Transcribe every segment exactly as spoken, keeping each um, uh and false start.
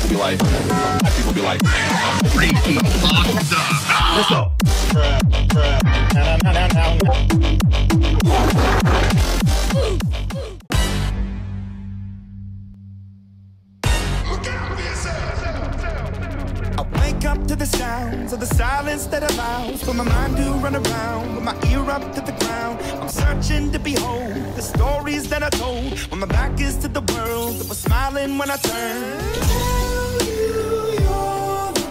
be like, people be like, freaky locked up. Let's go. I wake up to the sounds of the silence that allows for my mind to run around with my ear up to the ground. I'm searching to behold the stories that I told when my back is to the world that was smiling when I turned. Tell you you're the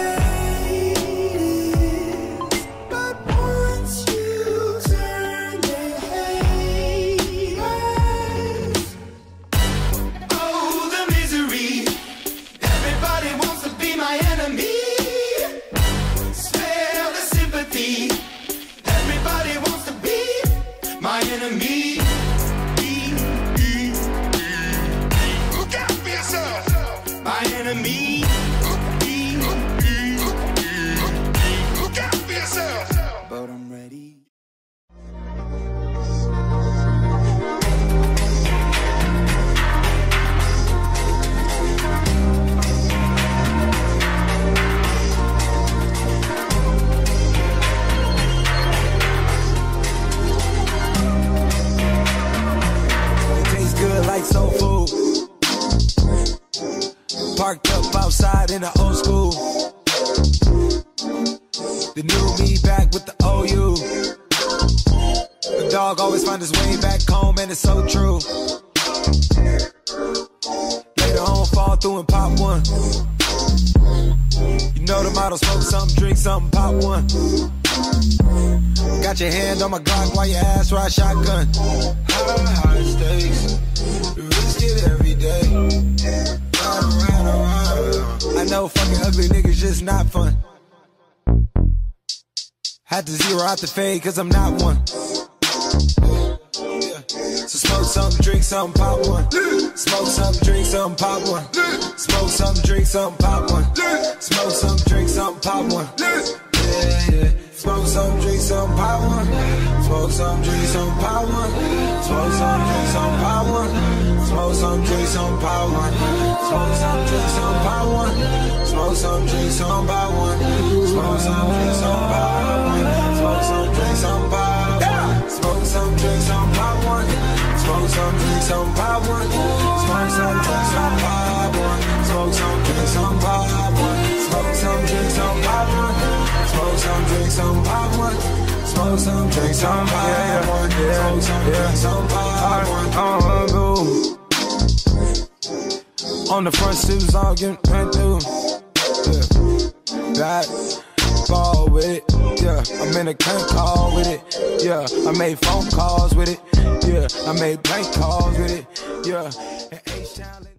greatest, but once you turn they hate us. Oh, the misery. Everybody wants to be my enemy. Spare the sympathy. Everybody wants to be my enemy. Look out for yourself. My enemy. Look out for yourself. But I'm ready. Like soul food, parked up outside in the old school. The new me back with the O U. The dog always find his way back home, and it's so true. Later on, fall through and pop one. You know the motto: smoke something, drink something, pop one. Got your hand on my Glock while your ass ride shotgun. High, high stakes. Risk it every day. Ride around, around. I know fucking ugly niggas just not fun. Had to zero out the fade cause I'm not one. Yeah. So smoke something, drink something, pop one. Smoke something, drink something, pop one. Smoke something, drink something, pop one. Smoke something, drink something, pop one. Yeah, yeah. Smoke some, drink some, pop one. Smoke some, drink some, pop one. Smoke some, drink some, pop one. Smoke some, drink some, pop one. Smoke some, drink some, pop one. Smoke some, drink some, pop one. Smoke some, drink some, pop one. Smoke some, drink some, pop one. Smoke some, drink some, pop one. Smoke some, drink some, pop one. Smoke some, drink some, pop one. Smoke some, drink some, pop one. Smoke some, drink some, pop one. Smoke some, drink some, pop one. Smoke some, drink some, pop one. Smoke some, drink some, pop one. On the front suits, all getting ran through. Yeah, back, ball with it. Yeah, I'm in a cunt call with it. Yeah, I made phone calls with it. Yeah, I made bank calls with it. Yeah, and H-Town.